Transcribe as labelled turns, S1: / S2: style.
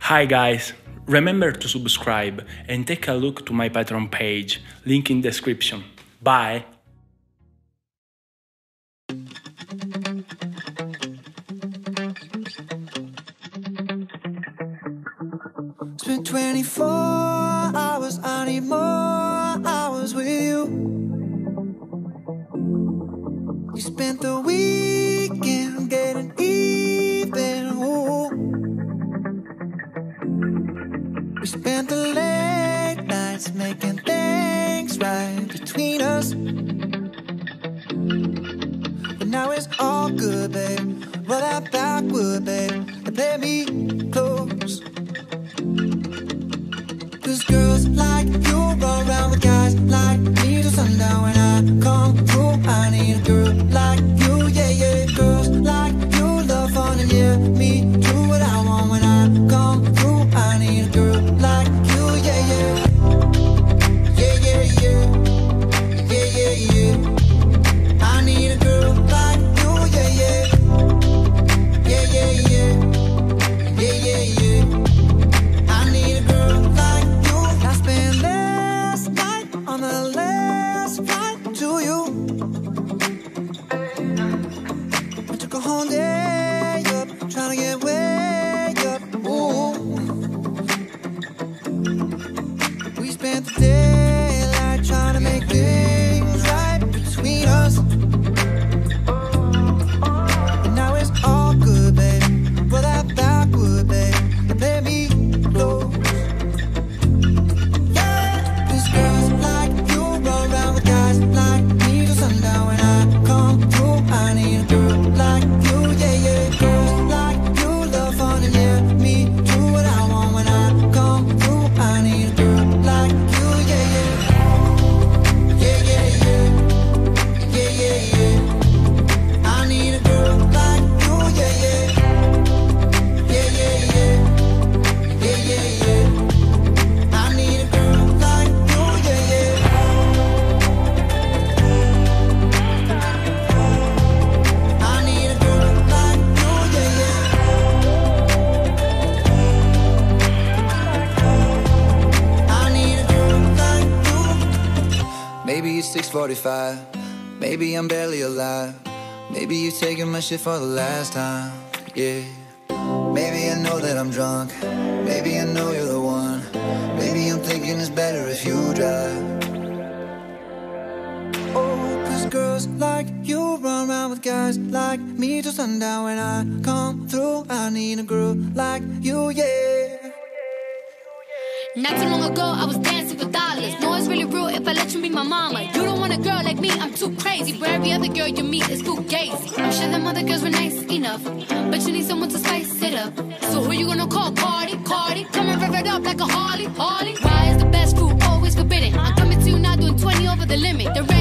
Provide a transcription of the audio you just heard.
S1: Hi guys, remember to subscribe and take a look to my Patreon page, link in description. Bye!
S2: Spent 24 hours, I need more hours with you. We spent the weekend getting even, ooh. We spent the late nights making things right between us. But now it's all good, babe. Roll that backward, babe, and play me close. Cause girls like you run around with guys like me till sundown. When I come through, I need a girl like you, yeah, yeah. Girls like you love fun and yeah, me do what I want. When I come through, I need a girl like you, yeah, yeah. Yeah, yeah, yeah. Yeah, yeah, yeah. I need a girl like you, yeah, yeah. Yeah, yeah, yeah. Yeah, yeah, yeah. I need a girl like you. I spent last night on the last flight to you. I took a whole day up, trying to get way up. Ooh. We spent the daylight trying to make things right between us. And now it's all good, babe. Roll that backward, babe, and let me close. Cause girls like you run around with guys like me till sundown. When I come through, I need a girl like you, yeah, yeah. Girls like you love fun and yeah, me do what I want. When I come through, I need a girl like you, yeah, yeah. Yeah, yeah, yeah. Yeah, yeah, yeah. I need a girl like you, yeah, yeah. Yeah, yeah, yeah. Yeah, yeah, yeah. I need a girl like you, yeah, yeah. I need a girl like you, yeah, yeah. I need a girl like you. Maybe it's 6:45. Maybe I'm barely alive. Maybe you're taking my shit for the last time, yeah. Maybe I know that I'm drunk. Maybe I know you're the one. Maybe I'm thinking it's better if you drive. Oh, cause girls like you run around with guys like me till sundown. When I come through, I need a girl like you, yeah.
S3: Not too long ago, I was dancing for dollars. No, it's really real if I let you be my mama. You don't want a girl like me, I'm too crazy. Where every other girl you meet is too gazy. I'm sure them other girls were nice enough, but you need someone to spice it up. So who you gonna call? Cardi? Come and rev it up like a Harley. Why is the best food always forbidden? I'm coming to you now doing 20 over the limit. The